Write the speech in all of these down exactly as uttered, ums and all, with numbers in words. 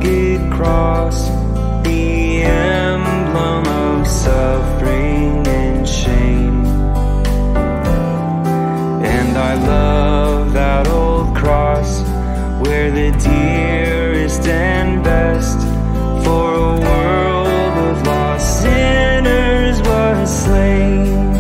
rugged cross, the emblem of suffering and shame. And I love that old cross, where the dearest and best for a world of lost sinners was slain.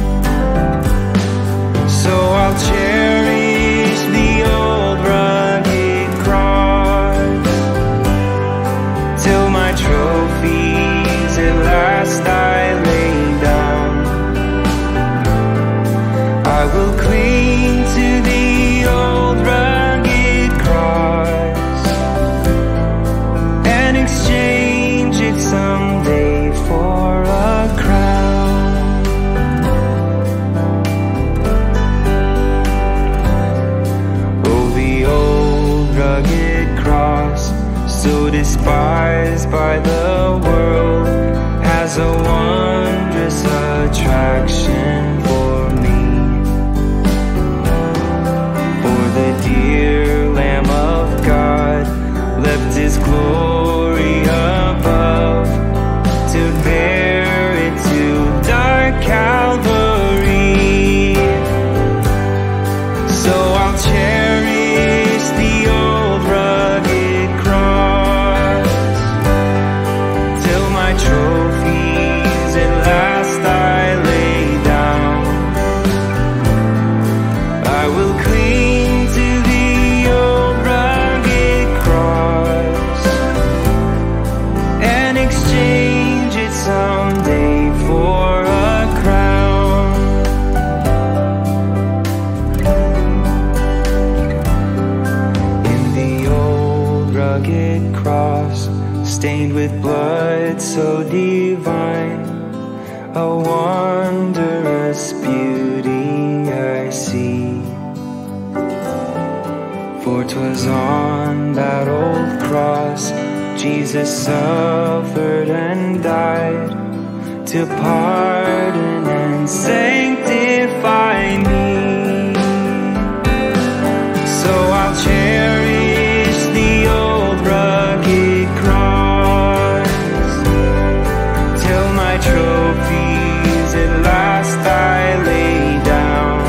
So I'll cherish the old rugged cross till my trophies at last I lay down. I will cling to the old rugged cross and exchange it someday for a crown. Oh, the old rugged cross, so despised by the world, has a wondrous attraction for me. For the dear Lamb of God left his glory above to bear it to dark Calvary. So I'll cherish the old rugged cross till my trophies at last I lay down. I will cling to the old rugged cross and exchange it someday for a crown. In the old rugged cross, stained with blood so divine, a wondrous beauty I see. For 'twas on that old cross Jesus suffered and died to pardon and sanctify me. So I'll cherish the old rugged cross till my trophies at last I lay down.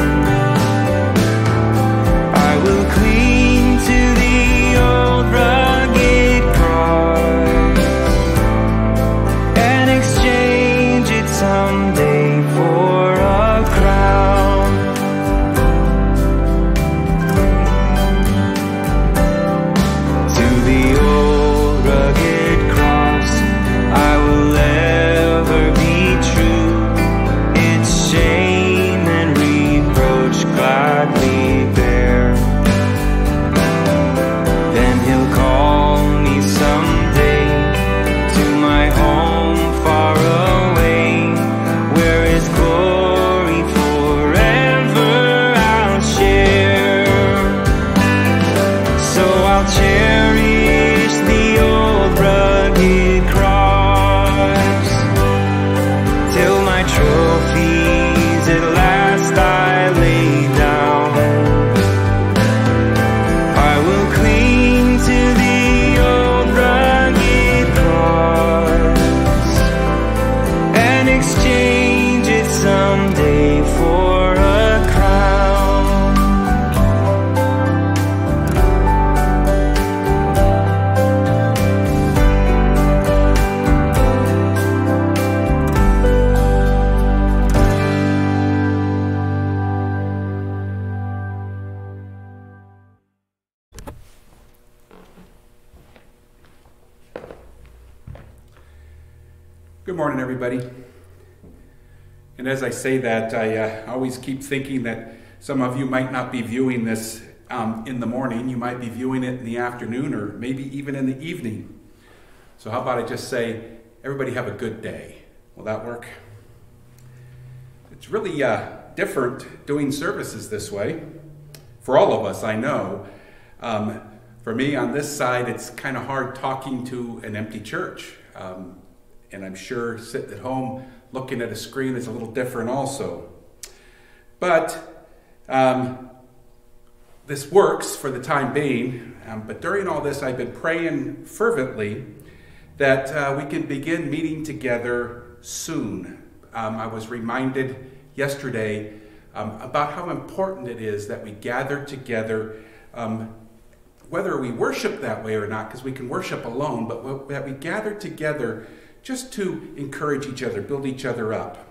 I will cling to the old rugged cross and exchange it someday for a crown. To the old rugged cross I will ever be true, its shame and reproach gladly bear. Then he'll call me someday to my home far away, where his glory forever I'll share. So I'll cherish the old rugged cross till my trophies at last I lay down. I will cling to the old rugged cross and exchange it someday for a crown. Good morning, everybody. And as I say that, I uh, always keep thinking that some of you might not be viewing this um, in the morning. You might be viewing it in the afternoon or maybe even in the evening. So how about I just say, everybody have a good day. Will that work? It's really uh, different doing services this way. For all of us, I know. Um, for me, on this side, it's kind of hard talking to an empty church. Um, And I'm sure sitting at home looking at a screen is a little different also. But um, this works for the time being, um, but during all this, I've been praying fervently that uh, we can begin meeting together soon. Um, I was reminded yesterday um, about how important it is that we gather together, um, whether we worship that way or not, because we can worship alone, but that we gather together just to encourage each other, build each other up.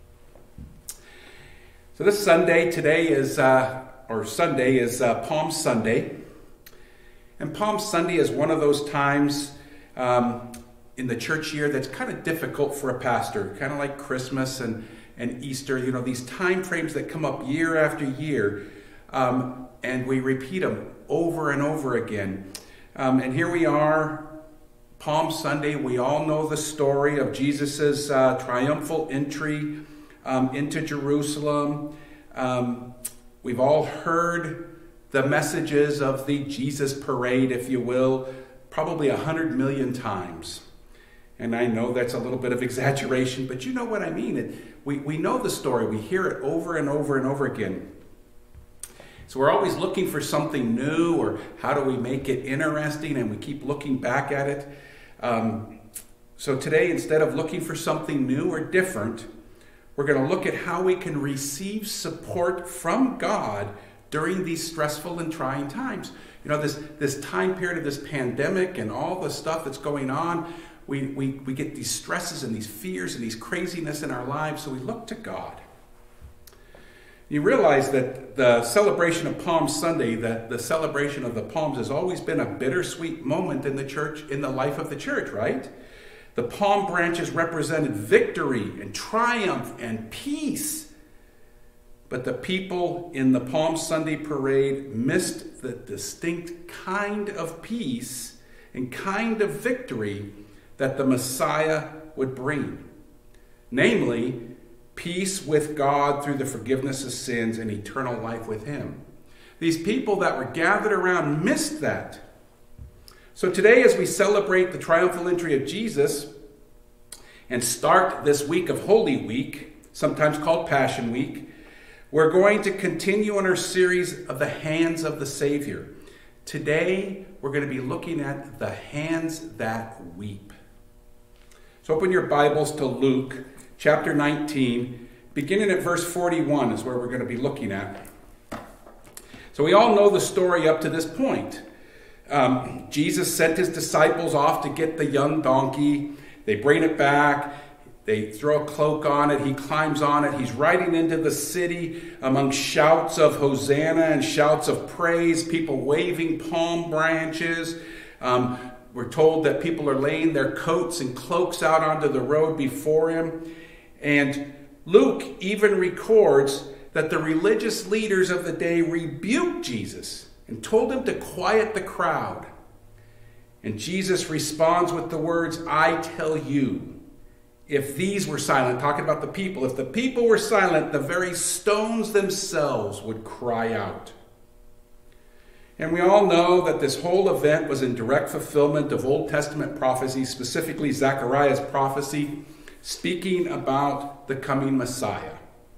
So this Sunday, today is, uh, or Sunday is uh, Palm Sunday. And Palm Sunday is one of those times um, in the church year that's kind of difficult for a pastor, kind of like Christmas and, and Easter, you know, these time frames that come up year after year, um, and we repeat them over and over again. Um, and here we are, Palm Sunday. We all know the story of Jesus' uh, triumphal entry um, into Jerusalem. Um, we've all heard the messages of the Jesus parade, if you will, probably a hundred million times. And I know that's a little bit of exaggeration, but you know what I mean. It, we, we know the story. We hear it over and over and over again. So we're always looking for something new, or how do we make it interesting, and we keep looking back at it. Um, so today, instead of looking for something new or different, we're going to look at how we can receive support from God during these stressful and trying times. You know, this, this time period of this pandemic and all the stuff that's going on, we, we, we get these stresses and these fears and these craziness in our lives, so we look to God. You realize that the celebration of Palm Sunday, that the celebration of the palms, has always been a bittersweet moment in the church, in the life of the church, right? The palm branches represented victory and triumph and peace. But the people in the Palm Sunday parade missed the distinct kind of peace and kind of victory that the Messiah would bring. Namely, peace with God through the forgiveness of sins and eternal life with Him. These people that were gathered around missed that. So today, as we celebrate the triumphal entry of Jesus and start this week of Holy Week, sometimes called Passion Week, we're going to continue in our series of the hands of the Savior. Today, we're going to be looking at the hands that weep. So open your Bibles to Luke chapter nineteen, beginning at verse forty-one is where we're going to be looking at. So we all know the story up to this point. Um, Jesus sent his disciples off to get the young donkey. They bring it back. They throw a cloak on it. He climbs on it. He's riding into the city among shouts of Hosanna and shouts of praise, people waving palm branches. Um, we're told that people are laying their coats and cloaks out onto the road before him. And Luke even records that the religious leaders of the day rebuked Jesus and told him to quiet the crowd. And Jesus responds with the words, "I tell you, if these were silent," talking about the people, "if the people were silent, the very stones themselves would cry out." And we all know that this whole event was in direct fulfillment of Old Testament prophecy, specifically Zechariah's prophecy, speaking about the coming Messiah.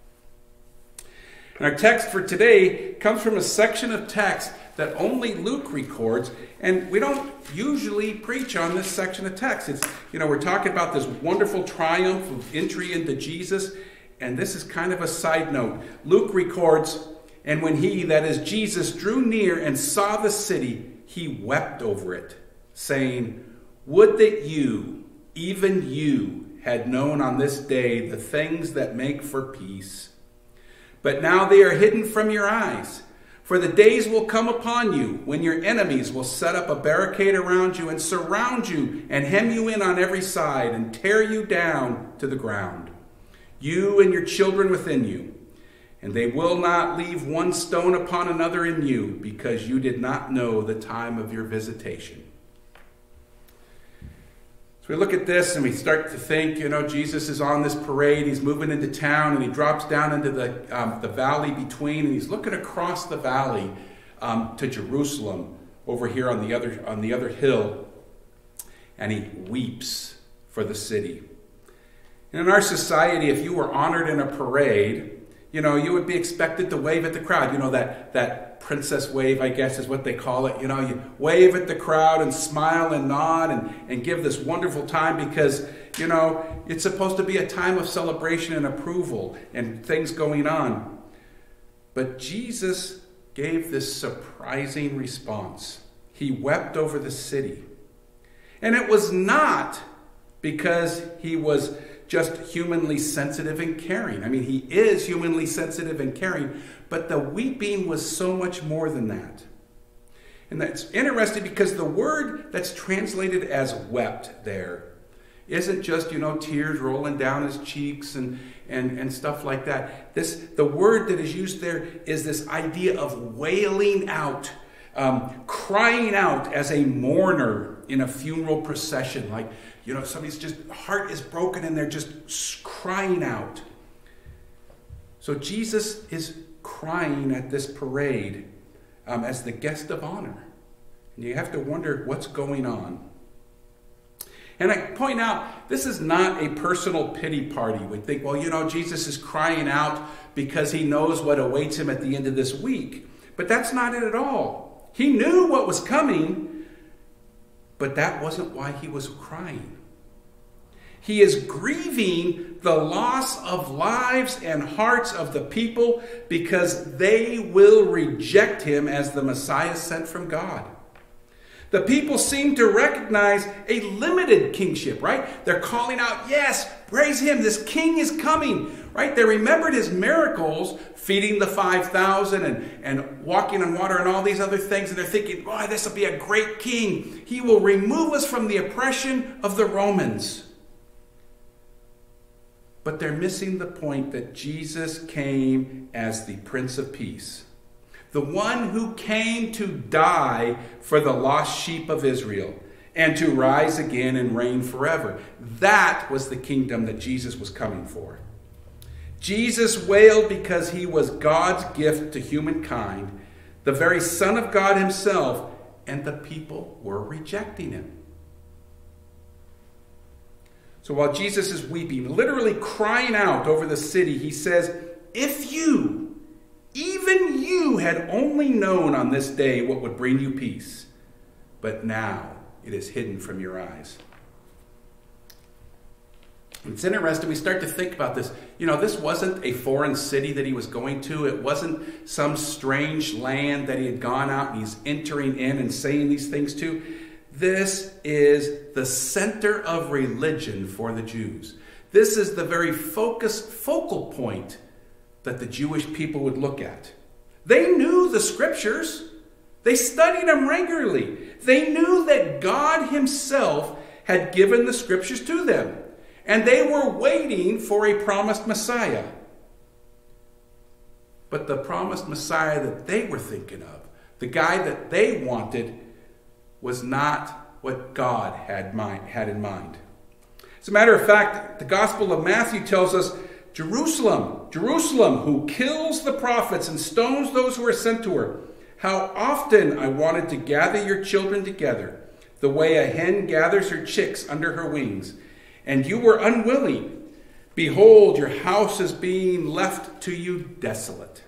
And our text for today comes from a section of text that only Luke records, and we don't usually preach on this section of text. It's, you know, we're talking about this wonderful triumph of entry into Jesus, and this is kind of a side note. Luke records, "And when he," that is Jesus, "drew near and saw the city, he wept over it, saying, 'Would that you, even you, had known on this day the things that make for peace. But now they are hidden from your eyes. For the days will come upon you when your enemies will set up a barricade around you and surround you and hem you in on every side and tear you down to the ground, you and your children within you. And they will not leave one stone upon another in you, because you did not know the time of your visitation.'" So we look at this and we start to think, you know, Jesus is on this parade. He's moving into town, and he drops down into the um, the valley between, and he's looking across the valley um, to Jerusalem over here on the other on the other hill, and he weeps for the city. And in our society, if you were honored in a parade, you know, you would be expected to wave at the crowd. You know, that, that princess wave, I guess, is what they call it. You know, you wave at the crowd and smile and nod and, and give this wonderful time because, you know, it's supposed to be a time of celebration and approval and things going on. But Jesus gave this surprising response. He wept over the city. And it was not because he was just humanly sensitive and caring. I mean, he is humanly sensitive and caring, but the weeping was so much more than that. And that's interesting because the word that's translated as wept there isn't just, you know, tears rolling down his cheeks and, and, and stuff like that. This, the word that is used there is this idea of wailing out, um, crying out as a mourner in a funeral procession. Like, you know, somebody's just heart is broken and they're just crying out. So Jesus is crying at this parade um, as the guest of honor. And you have to wonder what's going on. And I point out, this is not a personal pity party. We think, well, you know, Jesus is crying out because he knows what awaits him at the end of this week. But that's not it at all. He knew what was coming, but that wasn't why he was crying. He is grieving the loss of lives and hearts of the people because they will reject him as the Messiah sent from God. The people seem to recognize a limited kingship, right? They're calling out, yes, praise him, this king is coming, right? They remembered his miracles, feeding the five thousand and, and walking on water and all these other things. And they're thinking, boy, this will be a great king. He will remove us from the oppression of the Romans. But they're missing the point that Jesus came as the Prince of Peace. The one who came to die for the lost sheep of Israel and to rise again and reign forever. That was the kingdom that Jesus was coming for. Jesus wailed because he was God's gift to humankind, the very Son of God himself, and the people were rejecting him. So while Jesus is weeping, literally crying out over the city, he says, if you, even you, had only known on this day what would bring you peace, but now it is hidden from your eyes. It's interesting, we start to think about this. You know, this wasn't a foreign city that he was going to. It wasn't some strange land that he had gone out and he's entering in and saying these things to. This is the center of religion for the Jews. This is the very focus, focal point that the Jewish people would look at. They knew the scriptures. They studied them regularly. They knew that God himself had given the scriptures to them. And they were waiting for a promised Messiah. But the promised Messiah that they were thinking of, the guy that they wanted, was not what God had, mind, had in mind. As a matter of fact, the Gospel of Matthew tells us, Jerusalem, Jerusalem, who kills the prophets and stones those who are sent to her, how often I wanted to gather your children together, the way a hen gathers her chicks under her wings, and you were unwilling. Behold, your house is being left to you desolate.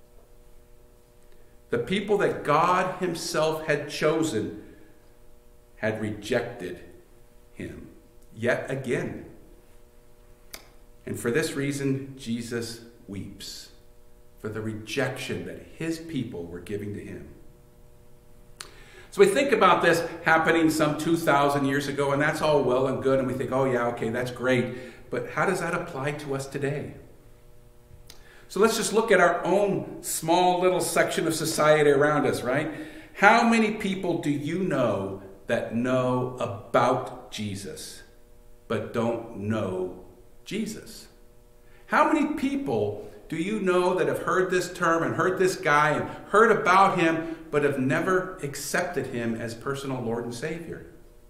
The people that God himself had chosen had rejected him yet again. And for this reason, Jesus weeps for the rejection that his people were giving to him. So we think about this happening some two thousand years ago, and that's all well and good, and we think, oh yeah, okay, that's great. But how does that apply to us today? So let's just look at our own small little section of society around us, right? How many people do you know that know about Jesus, but don't know Jesus? How many people do you know that have heard this term and heard this guy and heard about him, but have never accepted him as personal Lord and Savior?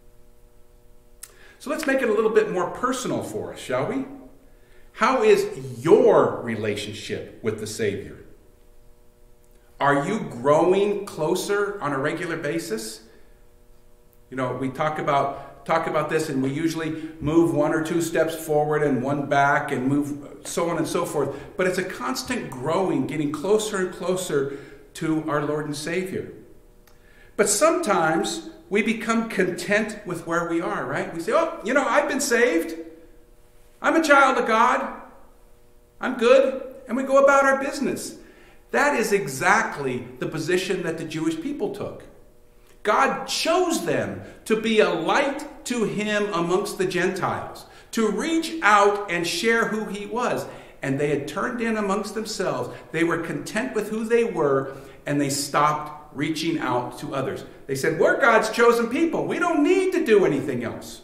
So let's make it a little bit more personal for us, shall we? How is your relationship with the Savior? Are you growing closer on a regular basis? You know, we talk about talk about this, and we usually move one or two steps forward and one back and move so on and so forth. But it's a constant growing, getting closer and closer to our Lord and Savior. But sometimes we become content with where we are, right? We say, oh, you know, I've been saved. I'm a child of God. I'm good. And we go about our business. That is exactly the position that the Jewish people took. God chose them to be a light to him amongst the Gentiles, to reach out and share who he was. And they had turned in amongst themselves. They were content with who they were, and they stopped reaching out to others. They said, we're God's chosen people. We don't need to do anything else.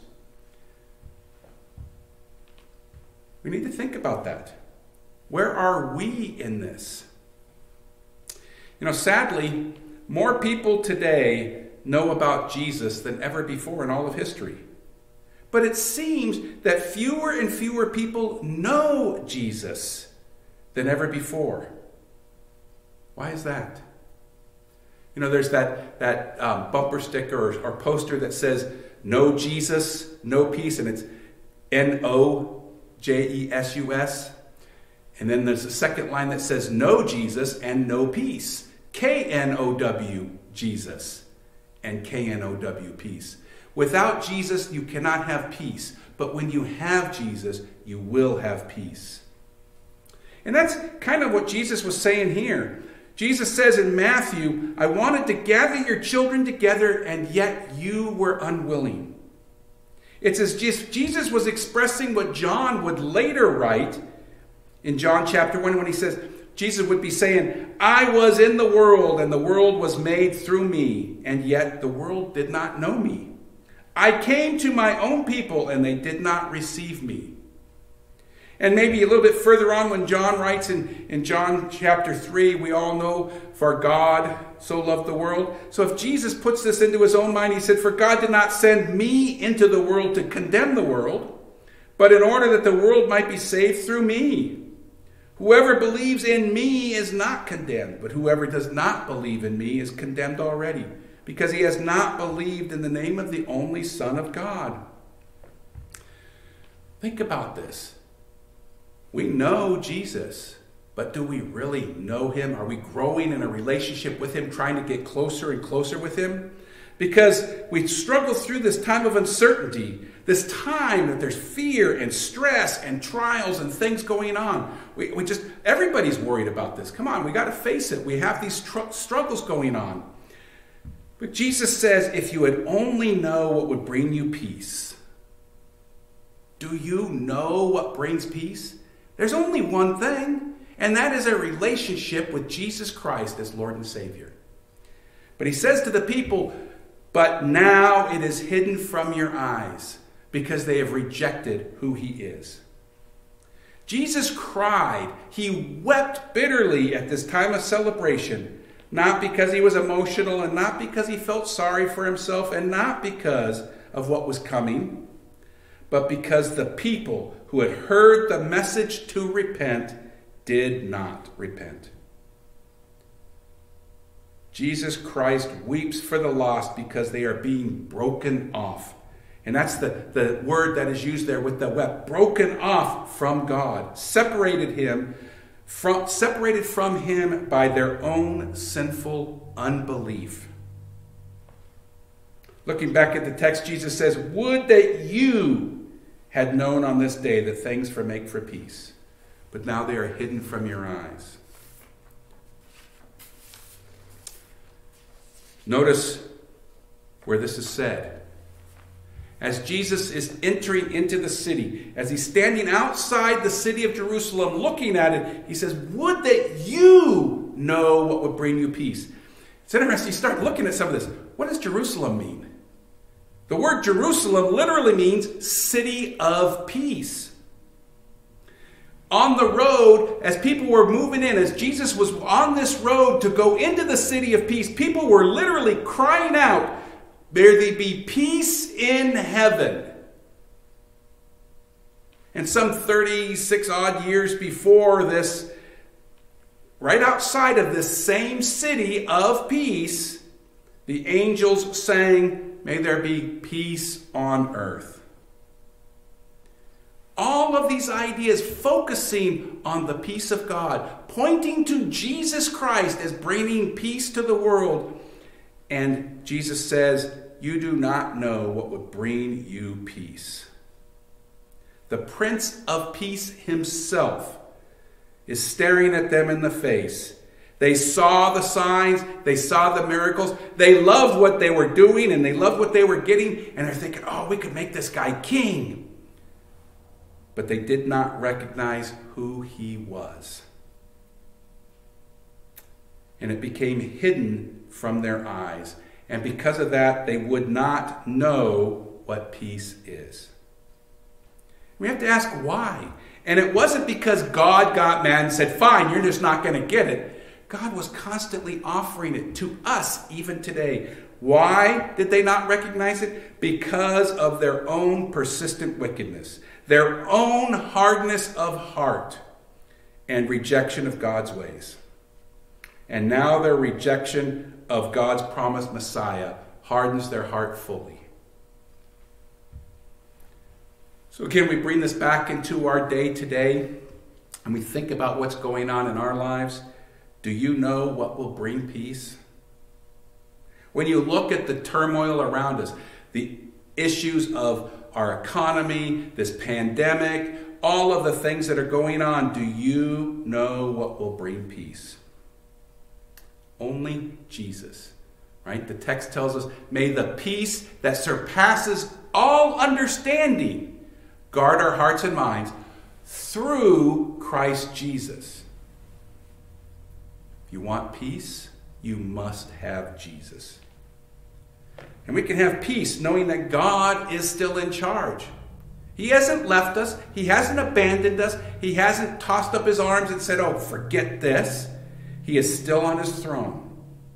We need to think about that. Where are we in this? You know, sadly, more people today know about Jesus than ever before in all of history. But it seems that fewer and fewer people know Jesus than ever before. Why is that? You know, there's that, that um, bumper sticker or, or poster that says, "No Jesus, no peace," and it's N O J E S U S. And then there's a second line that says, "No Jesus and no peace." K N O W, Jesus, and K N O W, peace. Without Jesus, you cannot have peace. But when you have Jesus, you will have peace. And that's kind of what Jesus was saying here. Jesus says in Matthew, "I wanted to gather your children together, and yet you were unwilling." It's as if Jesus was expressing what John would later write in John chapter one, when he says, Jesus would be saying, "I was in the world, and the world was made through me, and yet the world did not know me. I came to my own people, and they did not receive me." And maybe a little bit further on, when John writes in, in John chapter three, we all know, "For God so loved the world." So if Jesus puts this into his own mind, he said, "For God did not send me into the world to condemn the world, but in order that the world might be saved through me. Whoever believes in me is not condemned, but whoever does not believe in me is condemned already, because he has not believed in the name of the only Son of God." Think about this. We know Jesus, but do we really know him? Are we growing in a relationship with him, trying to get closer and closer with him? Because we struggle through this time of uncertainty, this time that there's fear and stress and trials and things going on. We, we just, everybody's worried about this. Come on, we got to face it. We have these tr- struggles going on. But Jesus says, if you would only know what would bring you peace. Do you know what brings peace? There's only one thing, and that is a relationship with Jesus Christ as Lord and Savior. But he says to the people, "But now it is hidden from your eyes, because they have rejected who he is." Jesus cried. He wept bitterly at this time of celebration, not because he was emotional, and not because he felt sorry for himself, and not because of what was coming, but because the people who had heard the message to repent did not repent. Jesus Christ weeps for the lost because they are being broken off. And that's the, the word that is used there with the web. Broken off from God. Separated him from, separated from him by their own sinful unbelief. Looking back at the text, Jesus says, "Would that you had known on this day the things for make for peace, but now they are hidden from your eyes." Notice where this is said. As Jesus is entering into the city, as he's standing outside the city of Jerusalem looking at it, he says, "Would that you know what would bring you peace." It's interesting, you start looking at some of this. What does Jerusalem mean? The word Jerusalem literally means city of peace. On the road, as people were moving in, as Jesus was on this road to go into the city of peace, people were literally crying out, "May there be peace in heaven." And some thirty-six odd years before this, right outside of this same city of peace, The angels sang, "May there be peace on earth." All of these ideas focusing on the peace of God, pointing to Jesus Christ as bringing peace to the world. And Jesus says, "You do not know what would bring you peace." The Prince of Peace himself is staring at them in the face. They saw the signs, they saw the miracles, they loved what they were doing, and they loved what they were getting, and they're thinking, oh, we could make this guy king. But they did not recognize who he was. And it became hidden from their eyes. And because of that, they would not know what peace is. We have to ask why. And it wasn't because God got mad and said, fine, you're just not going to get it. God was constantly offering it to us even today. Why did they not recognize it? Because of their own persistent wickedness, their own hardness of heart, and rejection of God's ways. And now their rejection of God's promised Messiah hardens their heart fully. So again, we bring this back into our day today, and we think about what's going on in our lives. Do you know what will bring peace? When you look at the turmoil around us, the issues of our economy, this pandemic, all of the things that are going on, do you know what will bring peace? Only Jesus, right? The text tells us, may the peace that surpasses all understanding guard our hearts and minds through Christ Jesus. If you want peace, you must have Jesus. And we can have peace knowing that God is still in charge. He hasn't left us. He hasn't abandoned us. He hasn't tossed up his arms and said, oh, forget this. He is still on his throne.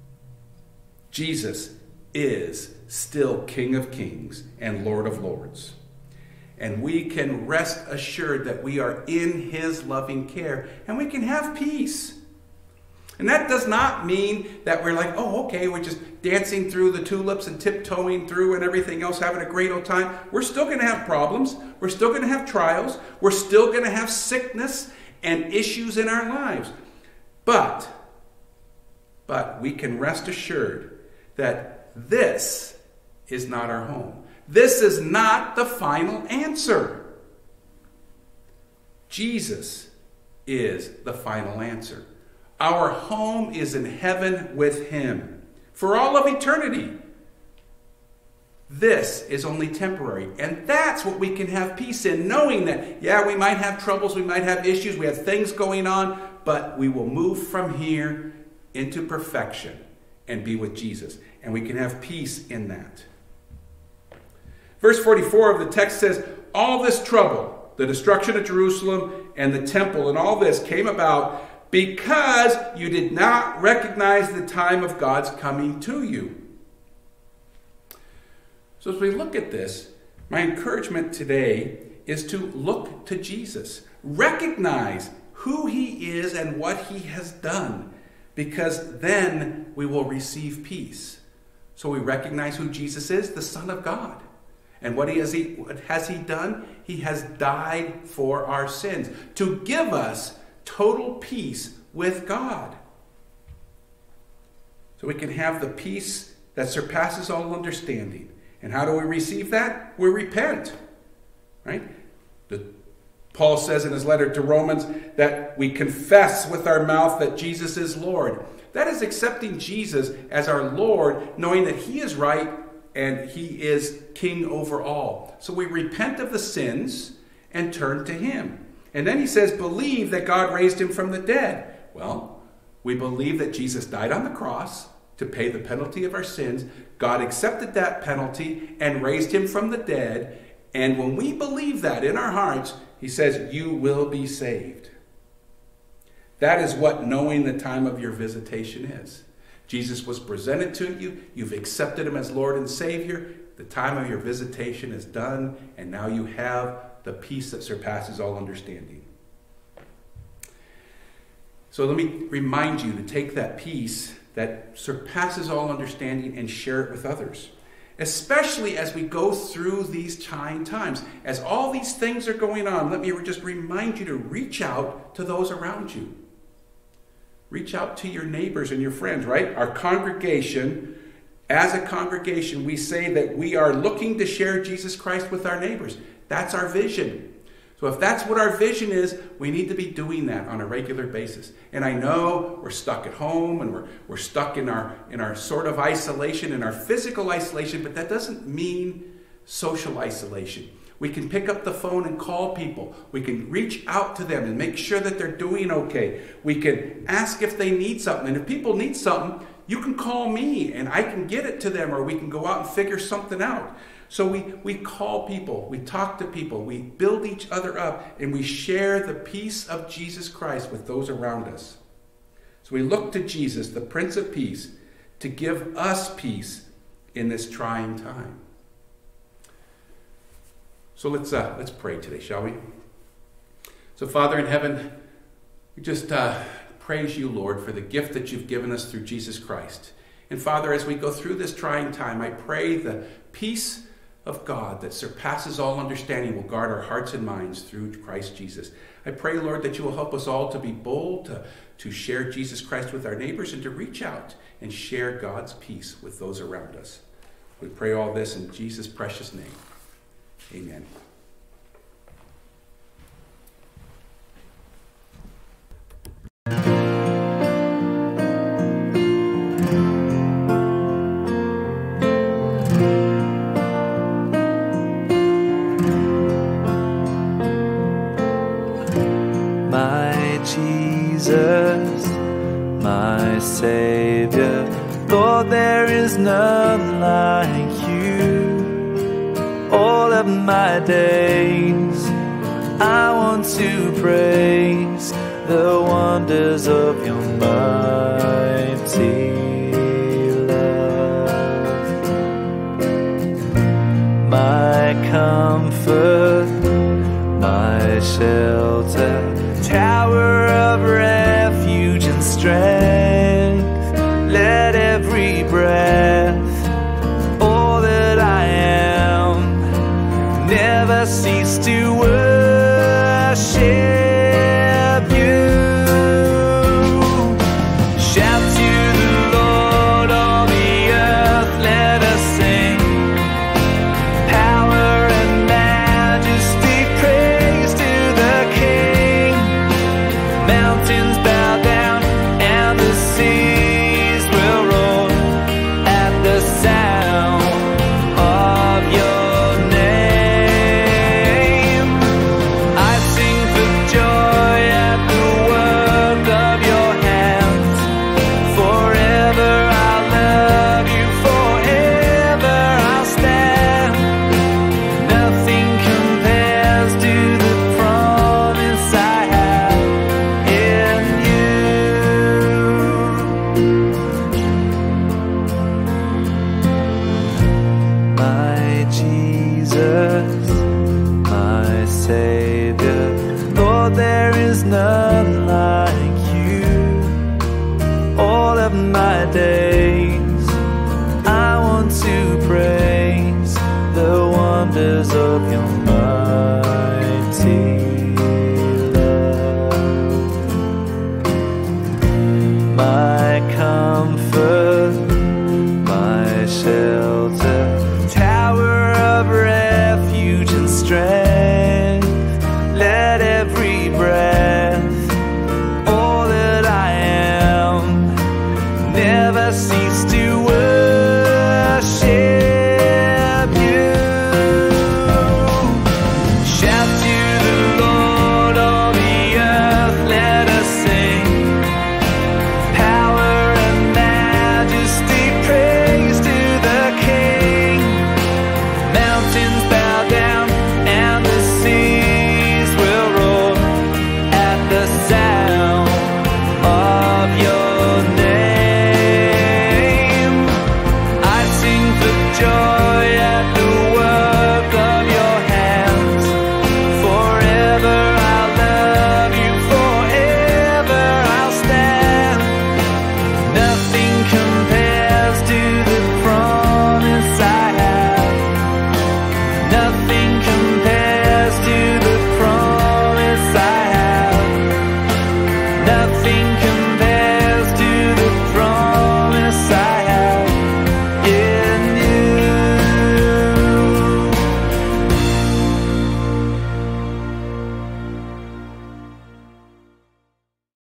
Jesus is still King of Kings and Lord of Lords. And we can rest assured that we are in his loving care. And we can have peace. And that does not mean that we're like, oh, okay, we're just dancing through the tulips and tiptoeing through and everything else, having a great old time. We're still going to have problems. We're still going to have trials. We're still going to have sickness and issues in our lives. But, but we can rest assured that this is not our home. This is not the final answer. Jesus is the final answer. Our home is in heaven with him for all of eternity. This is only temporary. And that's what we can have peace in, knowing that, yeah, we might have troubles, we might have issues, we have things going on, but we will move from here into perfection and be with Jesus. And we can have peace in that. Verse forty-four of the text says, all this trouble, the destruction of Jerusalem and the temple and all this came about because you did not recognize the time of God's coming to you. So as we look at this, my encouragement today is to look to Jesus. Recognize who he is and what he has done, because then we will receive peace. So we recognize who Jesus is, the Son of God. And what, he has, he, what has he done? He has died for our sins to give us total peace with God. So we can have the peace that surpasses all understanding. And how do we receive that? We repent. Right? The, Paul says in his letter to Romans that we confess with our mouth that Jesus is Lord. That is accepting Jesus as our Lord, knowing that he is right and he is king over all. So we repent of the sins and turn to him. And then he says, believe that God raised him from the dead. Well, we believe that Jesus died on the cross to pay the penalty of our sins. God accepted that penalty and raised him from the dead. And when we believe that in our hearts, he says, you will be saved. That is what knowing the time of your visitation is. Jesus was presented to you. You've accepted him as Lord and Savior. The time of your visitation is done. And now you have the peace that surpasses all understanding. So let me remind you to take that peace that surpasses all understanding and share it with others. Especially as we go through these trying times. As all these things are going on, let me just remind you to reach out to those around you. Reach out to your neighbors and your friends, right? Our congregation, as a congregation, we say that we are looking to share Jesus Christ with our neighbors. That's our vision. So if that's what our vision is, we need to be doing that on a regular basis. And I know we're stuck at home and we're, we're stuck in our, in our sort of isolation, in our physical isolation, but that doesn't mean social isolation. We can pick up the phone and call people. We can reach out to them and make sure that they're doing okay. We can ask if they need something. And if people need something, you can call me and I can get it to them, or we can go out and figure something out. So we, we call people, we talk to people, we build each other up, and we share the peace of Jesus Christ with those around us. So we look to Jesus, the Prince of Peace, to give us peace in this trying time. So let's uh, let's pray today, shall we? So Father in heaven, we just uh, praise you, Lord, for the gift that you've given us through Jesus Christ. And Father, as we go through this trying time, I pray the peace of God that surpasses all understanding will guard our hearts and minds through Christ Jesus. I pray, Lord, that you will help us all to be bold, to, to share Jesus Christ with our neighbors, and to reach out and share God's peace with those around us. We pray all this in Jesus' precious name. Amen. Jesus, my Savior, Lord, there is none like you. All of my days I want to praise the wonders of your mighty love. My comfort, my shelter, tower of refuge and strength, let every breath, all that I am, never cease to worship you. Shout to the Lord, all the earth, let us sing. Power and majesty, praise to the King. Mountains bow down and the seas will roar at the sound of your name. I sing for joy at the work of your hands. Forever I'll love you, forever I'll stand. Nothing compares to the promise I have in you. My Jesus, my Savior, Lord, there is none like you. All of my days I want to praise the wonders of your mighty love. My comfort, my shelter, tower of refuge and strength, let every breath, all that I am, never cease to